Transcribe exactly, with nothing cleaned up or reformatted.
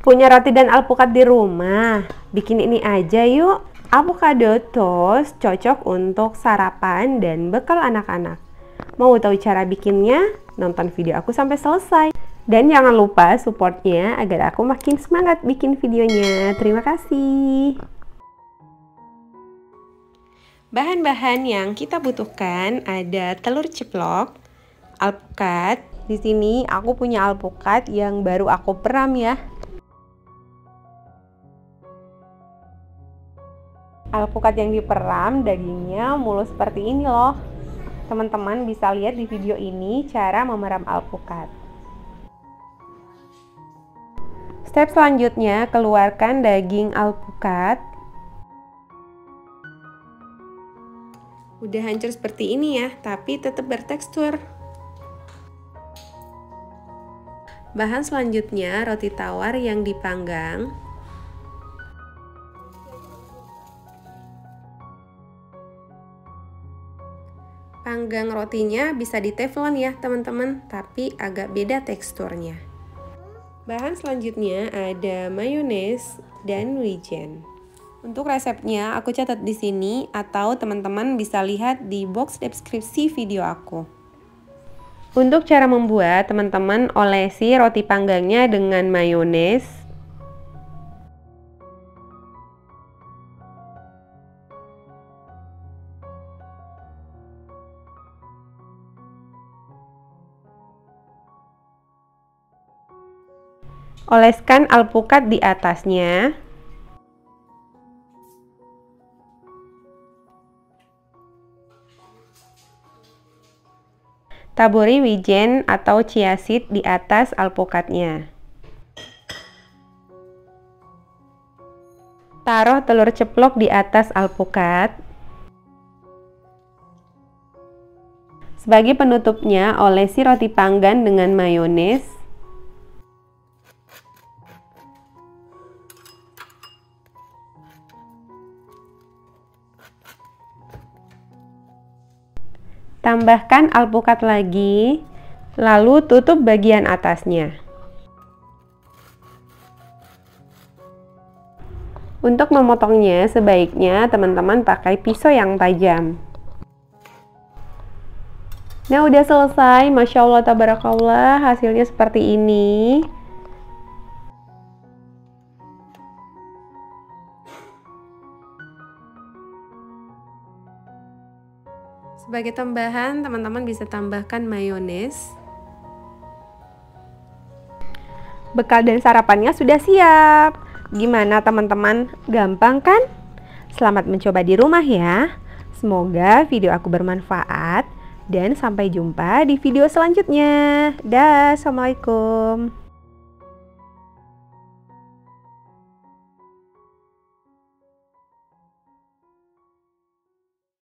Punya roti dan alpukat di rumah? Bikin ini aja yuk. Avocado toast cocok untuk sarapan dan bekal anak-anak. Mau tahu cara bikinnya? Nonton video aku sampai selesai. Dan jangan lupa supportnya agar aku makin semangat bikin videonya. Terima kasih. Bahan-bahan yang kita butuhkan ada telur ceplok, alpukat. Di sini aku punya alpukat yang baru aku peram ya. Alpukat yang diperam dagingnya mulus seperti ini loh. Teman-teman bisa lihat di video ini cara memeram alpukat. Step selanjutnya, keluarkan daging alpukat. Udah hancur seperti ini ya, tapi tetap bertekstur. Bahan selanjutnya roti tawar yang dipanggang. Panggang rotinya bisa di teflon ya teman-teman, tapi agak beda teksturnya. Bahan selanjutnya ada mayones dan wijen. Untuk resepnya aku catat di sini atau teman-teman bisa lihat di box deskripsi video aku. Untuk cara membuat, teman-teman olesi roti panggangnya dengan mayones. Oleskan alpukat di atasnya. Taburi wijen atau chia seed di atas alpukatnya. Taruh telur ceplok di atas alpukat. Sebagai penutupnya, olesi roti panggang dengan mayones. Tambahkan alpukat lagi, lalu tutup bagian atasnya. Untuk memotongnya, sebaiknya teman-teman pakai pisau yang tajam. Nah, udah selesai. Masya Allah, tabarakallah, hasilnya seperti ini. Sebagai tambahan, teman-teman bisa tambahkan mayones. Bekal dan sarapannya sudah siap. Gimana teman-teman? Gampang kan? Selamat mencoba di rumah ya. Semoga video aku bermanfaat dan sampai jumpa di video selanjutnya. Dah, assalamualaikum.